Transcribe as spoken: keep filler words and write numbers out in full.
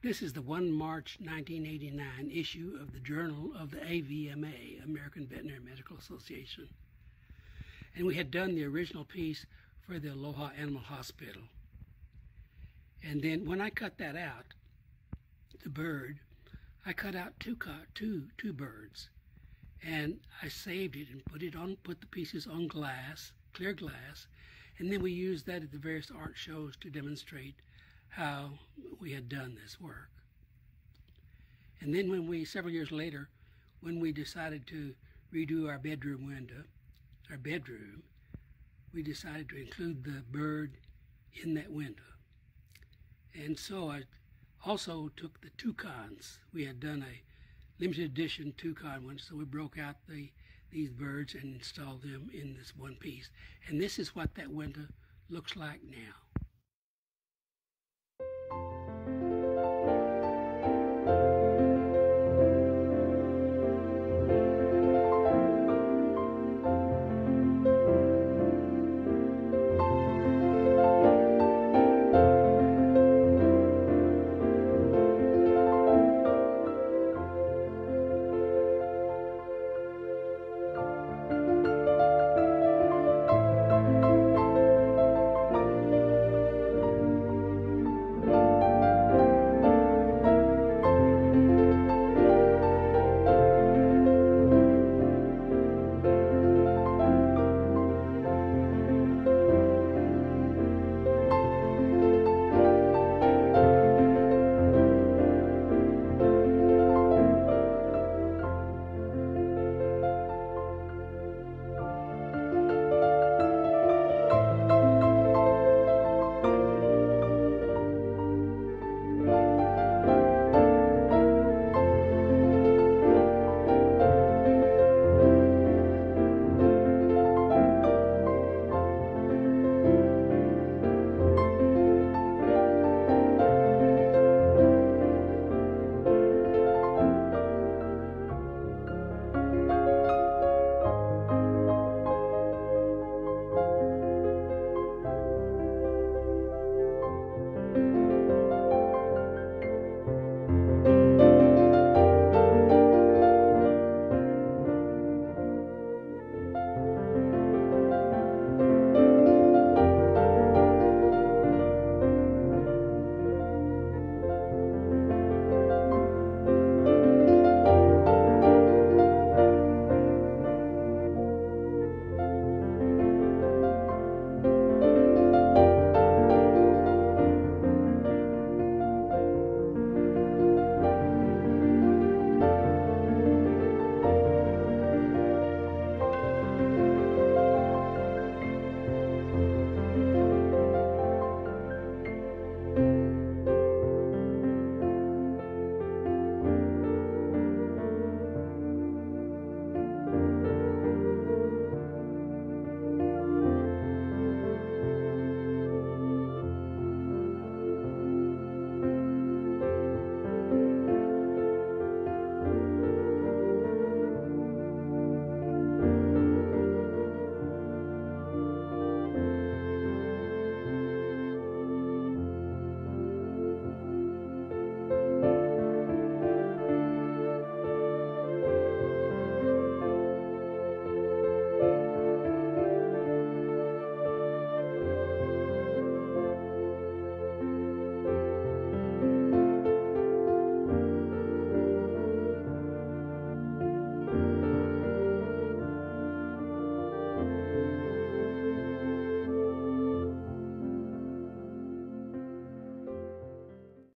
This is the one March nineteen eighty-nine issue of the Journal of the A V M A, American Veterinary Medical Association. And we had done the original piece for the Aloha Animal Hospital. And then when I cut that out, the bird, I cut out two, two, two birds. And I saved it and put it on, put the pieces on glass, clear glass. And then we used that at the various art shows to demonstrate how we had done this work. And then when we, several years later, when we decided to redo our bedroom window, our bedroom, we decided to include the bird in that window. And so I also took the toucans. We had done a limited edition toucan one, so we broke out the these birds and installed them in this one piece. And this is what that window looks like now.